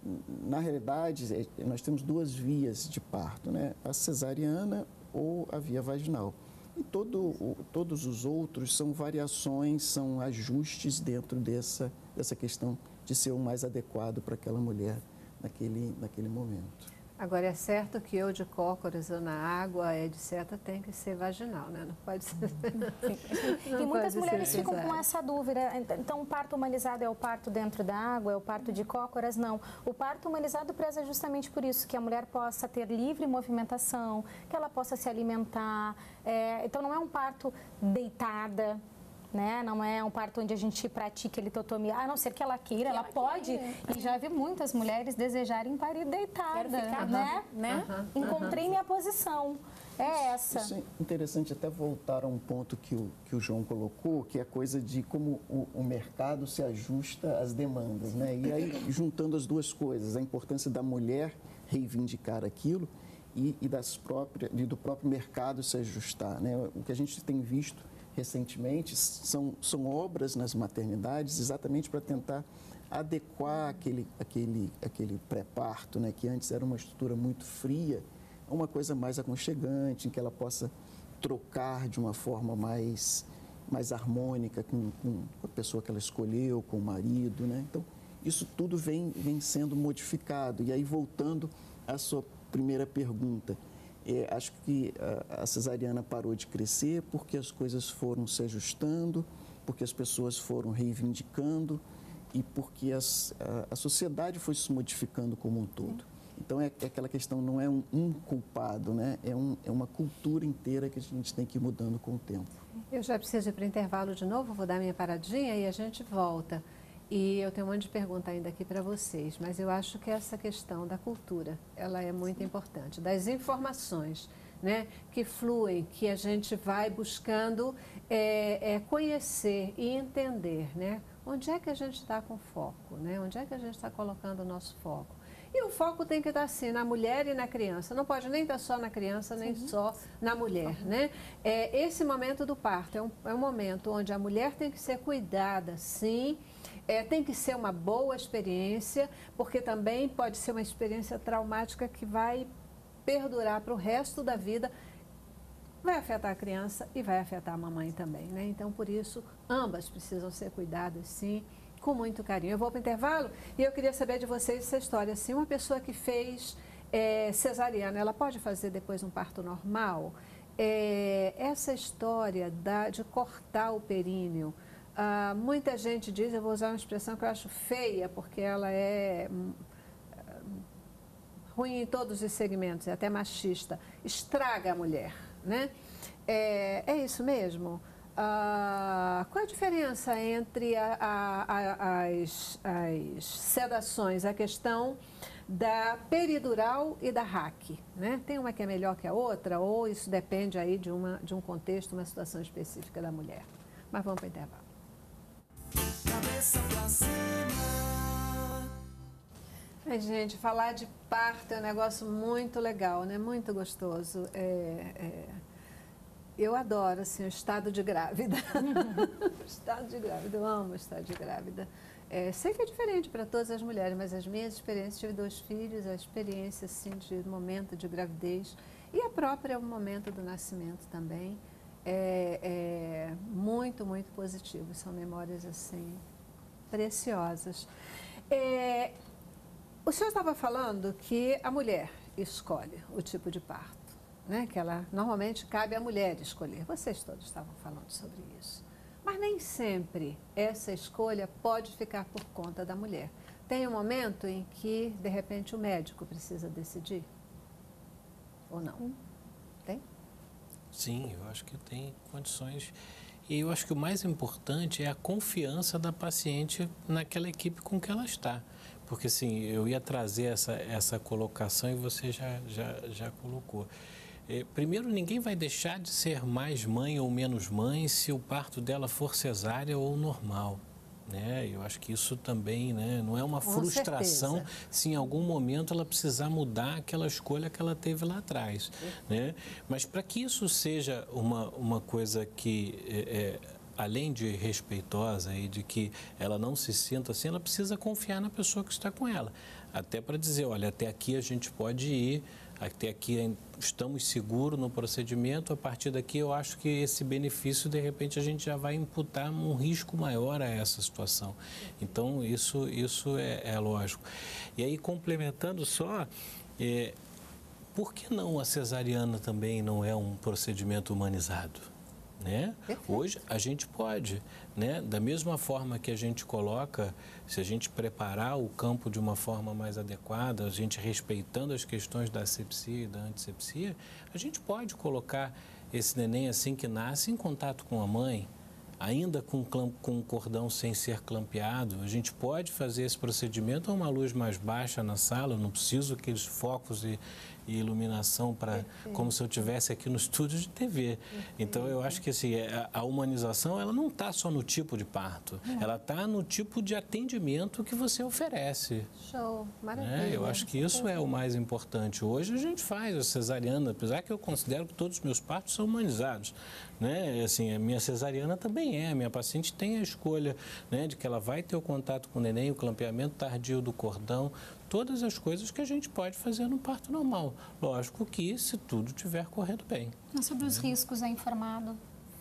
na realidade, nós temos duas vias de parto, né? A cesariana ou a via vaginal. E todo, o, todos os outros são variações, são ajustes dentro dessa, dessa questão de ser o mais adequado para aquela mulher naquele, naquele momento. Agora, é certo que ou de cócoras ou na água, etc., tem que ser vaginal, né? Não pode ser... Não e muitas mulheres ficam com essa dúvida. Então, o parto humanizado é o parto dentro da água, é o parto de cócoras? Não. O parto humanizado preza justamente por isso, que a mulher possa ter livre movimentação, que ela possa se alimentar. É, então, não é um parto deitada, né? Não é um parto onde a gente pratica litotomia, a não ser que ela queira, que ela, ela pode. Queira. E já vi muitas mulheres desejarem parir deitada, ficar, né? Uhum. né? Uhum. Encontrei uhum. minha posição. É essa. Isso é interessante até voltar a um ponto que o, que o João colocou, que é a coisa de como o, o mercado se ajusta às demandas, né? E aí, juntando as duas coisas, a importância da mulher reivindicar aquilo e, e, das próprias, e do próprio mercado se ajustar, né? O que a gente tem visto recentemente são, são obras nas maternidades exatamente para tentar adequar aquele, aquele, aquele pré-parto, né, que antes era uma estrutura muito fria, a uma coisa mais aconchegante, em que ela possa trocar de uma forma mais, mais harmônica com, com a pessoa que ela escolheu, com o marido, né? Então, isso tudo vem, vem sendo modificado. E aí, voltando à sua primeira pergunta, É, acho que a, a cesariana parou de crescer porque as coisas foram se ajustando, porque as pessoas foram reivindicando e porque as, a, a sociedade foi se modificando como um todo. Então, é, é aquela questão, não é um, um culpado, né? É, um, é uma cultura inteira que a gente tem que ir mudando com o tempo. Eu já preciso ir para o intervalo de novo, vou dar minha paradinha e a gente volta. E eu tenho um monte de pergunta ainda aqui para vocês, mas eu acho que essa questão da cultura, ela é muito importante, das informações, né, que fluem, que a gente vai buscando é, é, conhecer e entender, né, onde é que a gente está com foco, né, onde é que a gente está colocando o nosso foco. E o foco tem que estar assim, na mulher e na criança. Não pode nem estar só na criança, nem Sim. só na mulher, né? É, esse momento do parto é um, é um momento onde a mulher tem que ser cuidada, sim. É, tem que ser uma boa experiência, porque também pode ser uma experiência traumática que vai perdurar para o resto da vida. Vai afetar a criança e vai afetar a mamãe também, né? Então, por isso, ambas precisam ser cuidadas, sim, com muito carinho. Eu vou para o intervalo e eu queria saber de vocês essa história. Assim, uma pessoa que fez é, cesariana, ela pode fazer depois um parto normal? É, essa história da, de cortar o períneo, ah, muita gente diz, eu vou usar uma expressão que eu acho feia, porque ela é ruim em todos os segmentos, é até machista, estraga a mulher, né? É, é isso mesmo? Ah, qual a diferença entre a, a, a, as, as sedações, a questão da peridural e da R A C, né? Tem uma que é melhor que a outra, ou isso depende aí de, uma, de um contexto, uma situação específica da mulher? Mas vamos para o intervalo. Cabeça pra cima. Ai, gente, falar de parto é um negócio muito legal, né? Muito gostoso. É, é... Eu adoro, assim, o estado de grávida. O estado de grávida, eu amo o estado de grávida. É, sei que é diferente para todas as mulheres, mas as minhas experiências, tive dois filhos, a experiência, assim, de momento de gravidez e a própria momento do nascimento também, é, é muito, muito positivo. São memórias, assim, preciosas. É, o senhor estava falando que a mulher escolhe o tipo de parto. Né, que ela normalmente cabe à mulher escolher. Vocês todos estavam falando sobre isso. Mas nem sempre essa escolha pode ficar por conta da mulher. Tem um momento em que, de repente, o médico precisa decidir? Ou não? Tem? Sim, eu acho que tem condições. E eu acho que o mais importante é a confiança da paciente naquela equipe com que ela está. Porque, assim, eu ia trazer essa, essa colocação e você já, já, já colocou. É, primeiro, ninguém vai deixar de ser mais mãe ou menos mãe se o parto dela for cesárea ou normal. Né? Eu acho que isso também, né, não é uma Com frustração certeza. se em algum momento ela precisar mudar aquela escolha que ela teve lá atrás. Né? Mas para que isso seja uma, uma coisa que... É, é, além de respeitosa e de que ela não se sinta assim, ela precisa confiar na pessoa que está com ela. Até para dizer, olha, até aqui a gente pode ir, até aqui estamos seguros no procedimento, a partir daqui eu acho que esse benefício, de repente, a gente já vai imputar um risco maior a essa situação. Então, isso, isso é, é lógico. E aí, complementando só, é, por que não a cesariana também não é um procedimento humanizado? Né? Hoje a gente pode, né? Da mesma forma que a gente coloca, se a gente preparar o campo de uma forma mais adequada, a gente respeitando as questões da asepsia e da antisepsia, a gente pode colocar esse neném assim que nasce em contato com a mãe, ainda com, com o cordão sem ser clampeado. A gente pode fazer esse procedimento a uma luz mais baixa na sala, não preciso aqueles focos e e iluminação para como se eu estivesse aqui no estúdio de T V. Então eu acho que assim, a, a humanização ela não está só no tipo de parto, é. ela está no tipo de atendimento que você oferece. Show, maravilha. Né? Eu acho que isso é o mais importante. Hoje a gente faz a cesariana, apesar que eu considero que todos os meus partos são humanizados. Né? Assim, a minha cesariana também é, a minha paciente tem a escolha, né, de que ela vai ter o contato com o neném, o clampeamento tardio do cordão, todas as coisas que a gente pode fazer no parto normal. Lógico que se tudo estiver correndo bem. Mas sobre os riscos é informado?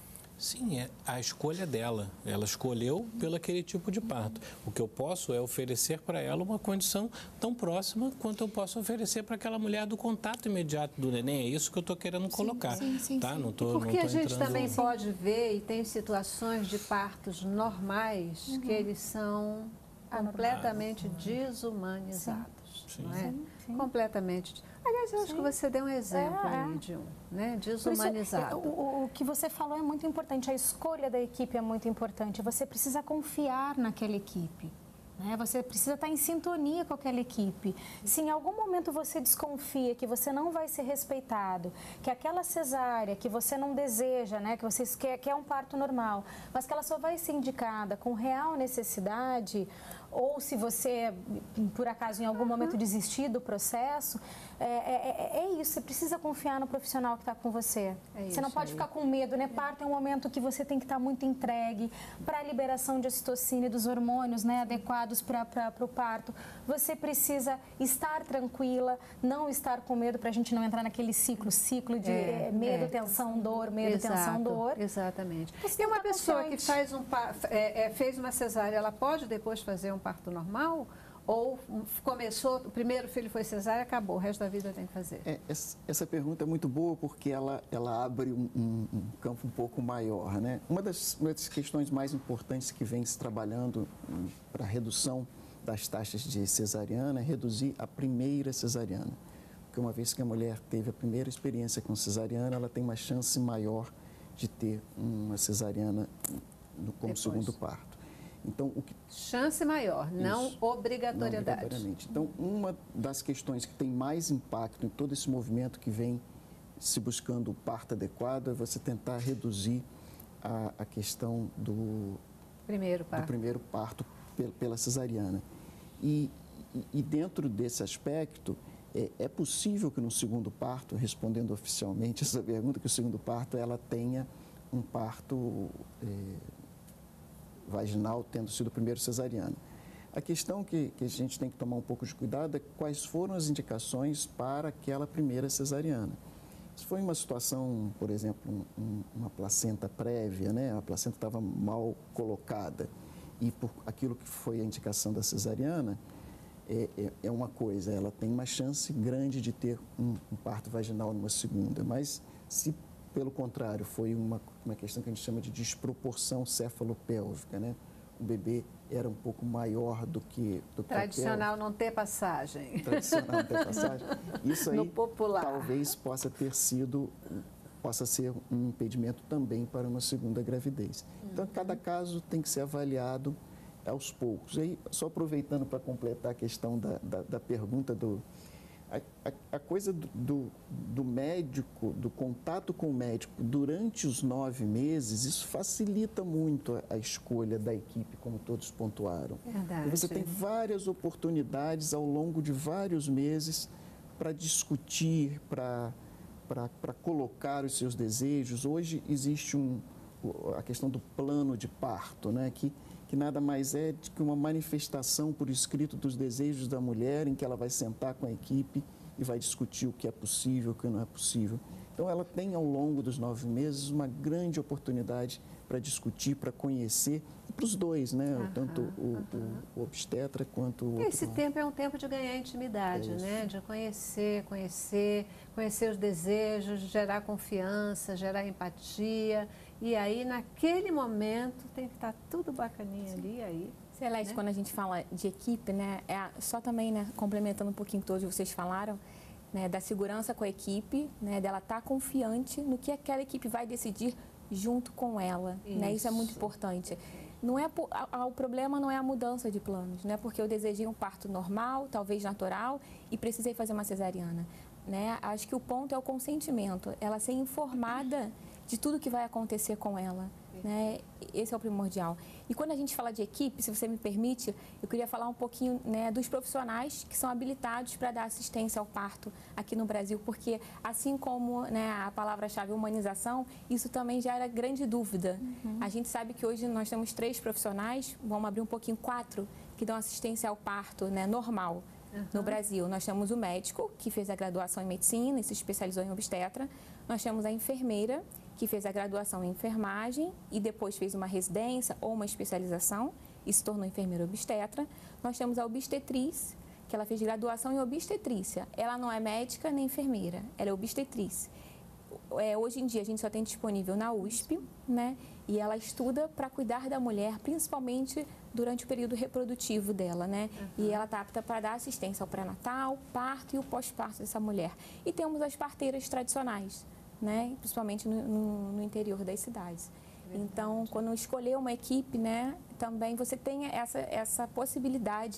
Sim, é a escolha dela. Ela escolheu pelo aquele tipo de parto. O que eu posso é oferecer para ela uma condição tão próxima quanto eu posso oferecer para aquela mulher do contato imediato do neném. É isso que eu estou querendo colocar. Sim, sim, tá? sim. Não tô, Porque não tô a gente entrando... também pode ver e tem situações de partos normais uhum. que eles são completamente desumanizados. Sim. Não é? Sim, sim. Completamente. Aliás, eu acho Sim. que você deu um exemplo É, aí é. de um, né? Desumanizado. Isso, o, o que você falou é muito importante, a escolha da equipe é muito importante. Você precisa confiar naquela equipe. Né? Você precisa estar em sintonia com aquela equipe. Se em algum momento você desconfia que você não vai ser respeitado, que aquela cesárea que você não deseja, né? que você quer, quer um parto normal, mas que ela só vai ser indicada com real necessidade, ou se você, por acaso, em algum momento desistir do processo, é, é, é isso, você precisa confiar no profissional que está com você. É você não isso pode aí. ficar com medo, né? Parto é um momento que você tem que estar muito entregue para a liberação de ocitocina e dos hormônios, né, adequados para o parto. Você precisa estar tranquila, não estar com medo, para a gente não entrar naquele ciclo, ciclo de É, eh, medo, é. tensão, dor, medo, Exato, tensão, dor. Exatamente. Você E uma tá pessoa que confiante. faz um, pa- é, é, fez uma cesárea, ela pode depois fazer um parto normal? Ou começou, o primeiro filho foi cesárea, acabou, o resto da vida tem que fazer? É, essa, essa pergunta é muito boa porque ela, ela abre um, um, um campo um pouco maior, né? Uma das, uma das questões mais importantes que vem se trabalhando para a redução das taxas de cesariana é reduzir a primeira cesariana. Porque uma vez que a mulher teve a primeira experiência com cesariana, ela tem uma chance maior de ter uma cesariana no, como Depois. segundo parto. Então, o que Chance maior, não Isso, obrigatoriedade. Não obrigatoriamente. Então, uma das questões que tem mais impacto em todo esse movimento que vem se buscando o parto adequado é você tentar reduzir a, a questão do Primeiro do parto. primeiro parto pela, pela cesariana. E, e, e dentro desse aspecto, é, é possível que no segundo parto, respondendo oficialmente essa pergunta, que o segundo parto ela tenha um parto é, vaginal tendo sido o primeiro cesariano. A questão que, que a gente tem que tomar um pouco de cuidado é quais foram as indicações para aquela primeira cesariana. Se foi uma situação, por exemplo, um, um, uma placenta prévia, né? A placenta estava mal colocada e por aquilo que foi a indicação da cesariana, é, é, é uma coisa, ela tem uma chance grande de ter um, um parto vaginal numa segunda, mas se pelo contrário, foi uma, uma questão que a gente chama de desproporção cefalopélvica, né? O bebê era um pouco maior do que... Do Tradicional não ter passagem. Tradicional não ter passagem. Isso aí No popular. talvez possa ter sido, possa ser um impedimento também para uma segunda gravidez. Então, cada caso tem que ser avaliado aos poucos. E aí, só aproveitando para completar a questão da, da, da pergunta do... A, a, a coisa do, do, do médico, do contato com o médico durante os nove meses, isso facilita muito a, a escolha da equipe, como todos pontuaram. Verdade. E você tem várias oportunidades ao longo de vários meses para discutir, para para colocar os seus desejos. Hoje existe um, a questão do plano de parto, né? que, que nada mais é do que uma manifestação por escrito dos desejos da mulher, em que ela vai sentar com a equipe e vai discutir o que é possível, o que não é possível. Então, ela tem, ao longo dos nove meses, uma grande oportunidade para discutir, para conhecer, para os dois, né? Aham, Tanto o, aham. o, o obstetra quanto o outro. Esse tempo é um tempo de ganhar intimidade, É isso. né? De conhecer, conhecer, conhecer os desejos, gerar confiança, gerar empatia. E aí, naquele momento, tem que estar tudo bacaninha ali, aí. Celeste, né? quando a gente fala de equipe, né, é a- só também, né, complementando um pouquinho todos vocês falaram, né, da segurança com a equipe, né, dela estar confiante no que aquela equipe vai decidir junto com ela, né? Isso é muito Isso. importante. Não é po- a- a- o problema não é a mudança de planos, né? Porque eu desejei um parto normal, talvez natural, e precisei fazer uma cesariana, né? Acho que o ponto é o consentimento, ela ser informada de tudo que vai acontecer com ela, né? Esse é o primordial. E quando a gente fala de equipe, se você me permite, eu queria falar um pouquinho, né, dos profissionais que são habilitados para dar assistência ao parto aqui no Brasil, porque assim como, né, a palavra-chave humanização, isso também gera grande dúvida. Uhum. A gente sabe que hoje nós temos três profissionais, vamos abrir um pouquinho, quatro, que dão assistência ao parto, né, normal. Uhum. No Brasil, nós temos o médico, que fez a graduação em medicina e se especializou em obstetra. Nós temos a enfermeira, que fez a graduação em enfermagem e depois fez uma residência ou uma especialização e se tornou enfermeira obstetra. Nós temos a obstetriz, que ela fez graduação em obstetrícia. Ela não é médica nem enfermeira, ela é obstetriz. É, hoje em dia a gente só tem disponível na U S P, né? E ela estuda para cuidar da mulher, principalmente durante o período reprodutivo dela, né? Uhum. E ela está apta para dar assistência ao pré-natal, parto e o pós-parto dessa mulher. E temos as parteiras tradicionais, né? Principalmente no, no, no interior das cidades. Verdade. Então, quando escolher uma equipe, né, também você tem essa, essa possibilidade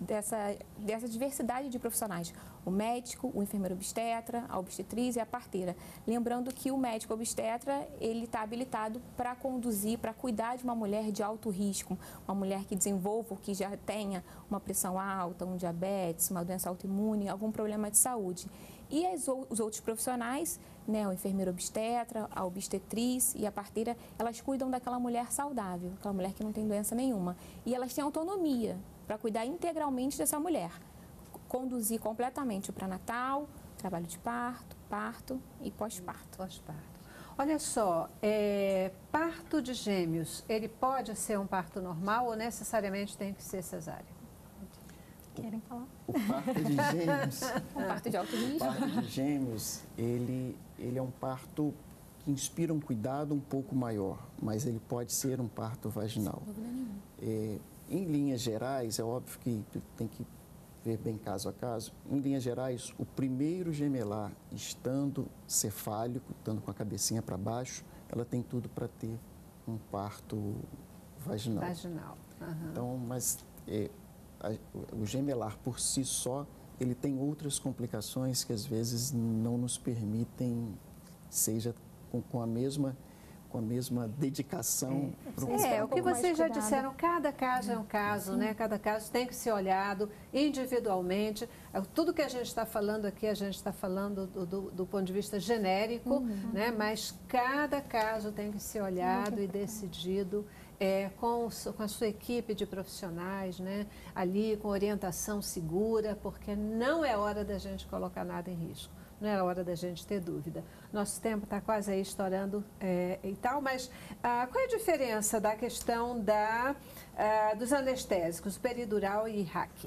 dessa, dessa diversidade de profissionais. O médico, o enfermeiro obstetra, a obstetriz e a parteira. Lembrando que o médico obstetra, ele está habilitado para conduzir, para cuidar de uma mulher de alto risco, uma mulher que desenvolva, que já tenha uma pressão alta, um diabetes, uma doença autoimune, algum problema de saúde. E as, os outros profissionais, né, o enfermeiro obstetra, a obstetriz e a parteira, elas cuidam daquela mulher saudável, aquela mulher que não tem doença nenhuma. E elas têm autonomia para cuidar integralmente dessa mulher. Conduzir completamente o pré-natal, trabalho de parto, parto e pós-parto. Pós-parto. Olha só, é, parto de gêmeos, ele pode ser um parto normal ou necessariamente tem que ser cesárea? Querem falar? O parto de gêmeos, Um parto de alto risco. o parto de gêmeos, ele, ele é um parto que inspira um cuidado um pouco maior, mas ele pode ser um parto vaginal. Sem dúvida nenhuma. É, em linhas gerais, é óbvio que tem que ver bem caso a caso. Em linhas gerais, o primeiro gemelar, estando cefálico, estando com a cabecinha para baixo, ela tem tudo para ter um parto vaginal. Vaginal. Uhum. Então, mas é, a, o gemelar por si só, ele tem outras complicações que às vezes não nos permitem, seja com, com a mesma com a mesma dedicação. É, é o que vocês já disseram, cada caso é um caso, né? Cada caso tem que ser olhado individualmente. Tudo que a gente está falando aqui, a gente está falando do, do, do ponto de vista genérico, uhum. né? Mas cada caso tem que ser olhado e decidido é, com, com a sua equipe de profissionais, né? Ali com orientação segura, porque não é hora da gente colocar nada em risco. Não é hora da gente ter dúvida. Nosso tempo está quase aí estourando é, e tal, mas ah, qual é a diferença da questão da, ah, dos anestésicos, peridural e R A C?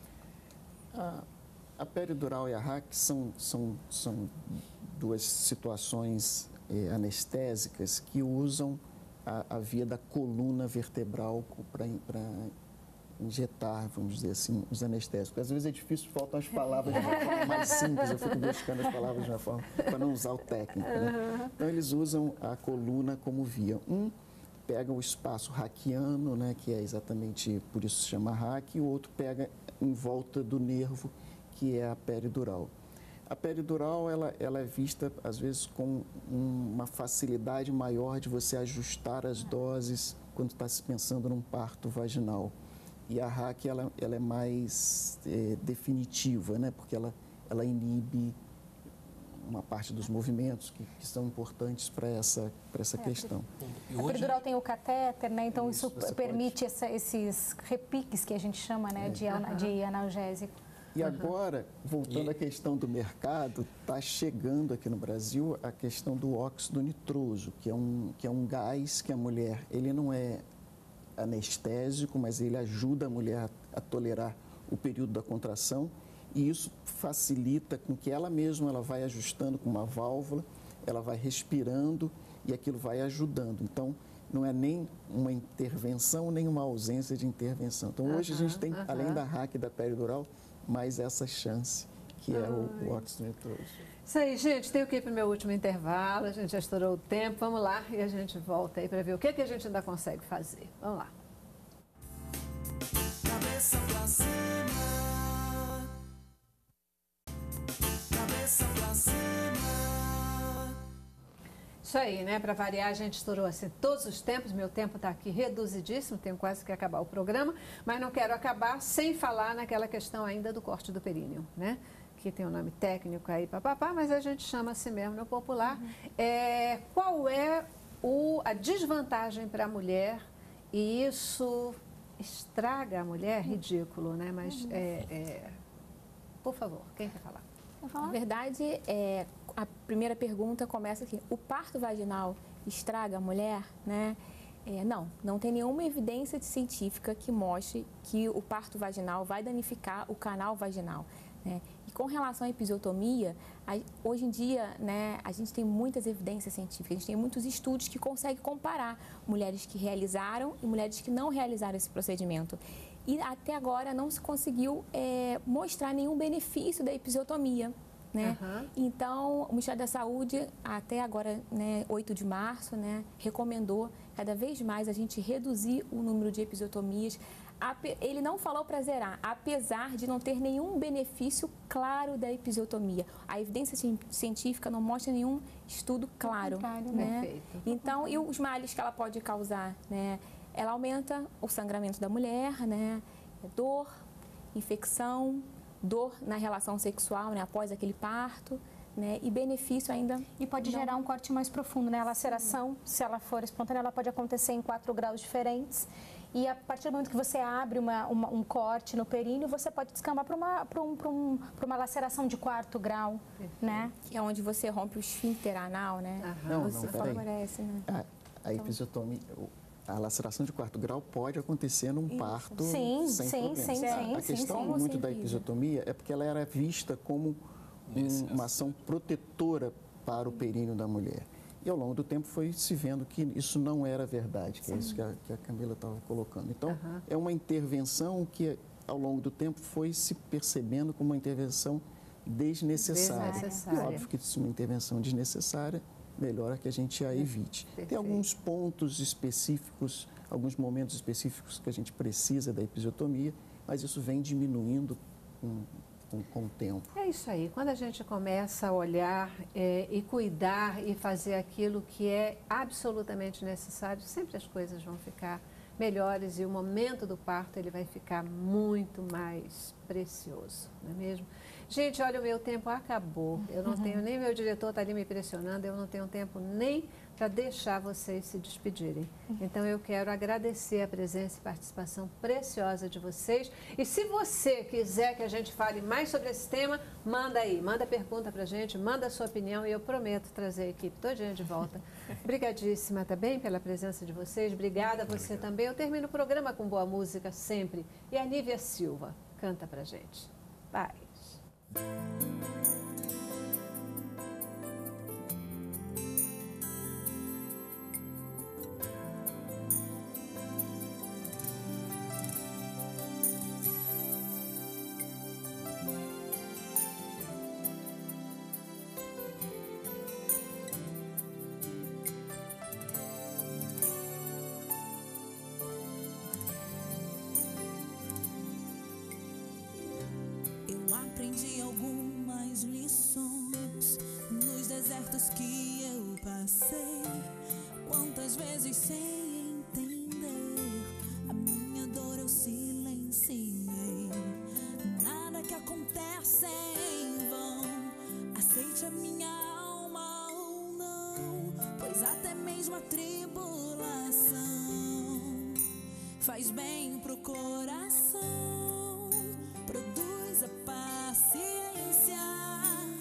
A, a peridural e a R A C são, são, são duas situações eh, anestésicas que usam a, a via da coluna vertebral para injetar, vamos dizer assim, os anestésicos. Às vezes é difícil, faltam as palavras de uma forma mais simples, eu fico buscando as palavras de uma forma para não usar o técnico. Né? Então, eles usam a coluna como via. Um pega o espaço raquiano, né, que é exatamente por isso se chama R A C, e o outro pega em volta do nervo, que é a peridural. A peridural, ela, ela é vista, às vezes, com uma facilidade maior de você ajustar as doses quando está se pensando num parto vaginal. E a R A C, ela, ela é mais é, definitiva, né? Porque ela, ela inibe uma parte dos movimentos que, que são importantes para essa, para essa é, questão. A peridural tem o catéter, né? Então isso, isso permite pode... essa, esses repiques que a gente chama, né? É. de, uhum. de analgésico. E agora, voltando e... à questão do mercado, está chegando aqui no Brasil a questão do óxido nitroso, que é um, que é um gás que a mulher, ele não é anestésico, mas ele ajuda a mulher a, a tolerar o período da contração e isso facilita com que ela mesma ela vai ajustando com uma válvula, ela vai respirando e aquilo vai ajudando. Então, não é nem uma intervenção, nem uma ausência de intervenção. Então, hoje uhum, a gente tem, uhum. além da R A C e da peridural, mais essa chance, que é o, o óxido nitroso. Isso aí, gente, tenho que ir para o meu último intervalo, a gente já estourou o tempo, vamos lá e a gente volta aí para ver o que, que a gente ainda consegue fazer. Vamos lá. Cabeça pra cima. Cabeça pra cima. Isso aí, né? Para variar, a gente estourou assim todos os tempos. Meu tempo está aqui reduzidíssimo, tenho quase que acabar o programa, mas não quero acabar sem falar naquela questão ainda do corte do períneo, né? Que tem um nome técnico aí, papapá, mas a gente chama assim mesmo no popular. Uhum. É, qual é o, a desvantagem para a mulher? E isso estraga a mulher? Ridículo, né? Mas, uhum. é, é, por favor, quem quer falar? Na verdade, é, a primeira pergunta começa aqui. O parto vaginal estraga a mulher, né? É, não, não tem nenhuma evidência científica que mostre que o parto vaginal vai danificar o canal vaginal. Né? E com relação à episiotomia, a, hoje em dia, né, a gente tem muitas evidências científicas, a gente tem muitos estudos que conseguem comparar mulheres que realizaram e mulheres que não realizaram esse procedimento. E até agora não se conseguiu é, mostrar nenhum benefício da episiotomia. Né? Uhum. Então, o Ministério da Saúde, até agora, né, oito de março, né, recomendou cada vez mais a gente reduzir o número de episiotomias. ele não falou para zerar, apesar de não ter nenhum benefício claro da episiotomia. A evidência científica não mostra nenhum estudo claro, né? Perfeito. Então, e os males que ela pode causar, né? Ela aumenta o sangramento da mulher, né? Dor, infecção, dor na relação sexual, né? Após aquele parto. Né? E benefício ainda... E pode não... gerar um corte mais profundo, né? A laceração, sim, se ela for espontânea, ela pode acontecer em quatro graus diferentes. E a partir do momento que você abre uma, uma, um corte no períneo, você pode descambar para uma, para um, para um, para uma laceração de quarto grau, né? Que é onde você rompe o esfíncter anal, né? Aham. Não, você não, favorece, né? A, a episiotomia... A laceração de quarto grau pode acontecer num Isso. parto sim, sem sim, problema. sim, A, sim, a questão sim, muito sim. da episiotomia é porque ela era vista como um, uma ação protetora para o períneo da mulher. E ao longo do tempo foi se vendo que isso não era verdade, que sim, é isso que a, que a Camila estava colocando. Então, uhum, é uma intervenção que ao longo do tempo foi se percebendo como uma intervenção desnecessária. desnecessária. E óbvio que se uma intervenção desnecessária, melhor é que a gente a evite. Perfeito. Tem alguns pontos específicos, alguns momentos específicos que a gente precisa da episiotomia, mas isso vem diminuindo com, com, com o tempo. É isso aí. Quando a gente começa a olhar é, e cuidar e fazer aquilo que é absolutamente necessário, sempre as coisas vão ficar melhores e o momento do parto ele vai ficar muito mais precioso, não é mesmo? Gente, olha, o meu tempo acabou. Eu não tenho nem, meu diretor está ali me pressionando, eu não tenho tempo nem para deixar vocês se despedirem. Então, eu quero agradecer a presença e participação preciosa de vocês. E se você quiser que a gente fale mais sobre esse tema, manda aí, manda pergunta para a gente, manda a sua opinião e eu prometo trazer a equipe todinha de volta. Obrigadíssima também pela presença de vocês. Obrigada a você Obrigado. também. Eu termino o programa com boa música sempre. E a Nívia Silva canta para a gente. Paz. Aprendi algumas lições nos desertos que eu passei. Quantas vezes sem entender a minha dor eu silenciei. Nada que acontece em vão, aceite a minha alma ou não, pois até mesmo a tribulação faz bem pro coração, produz a paciência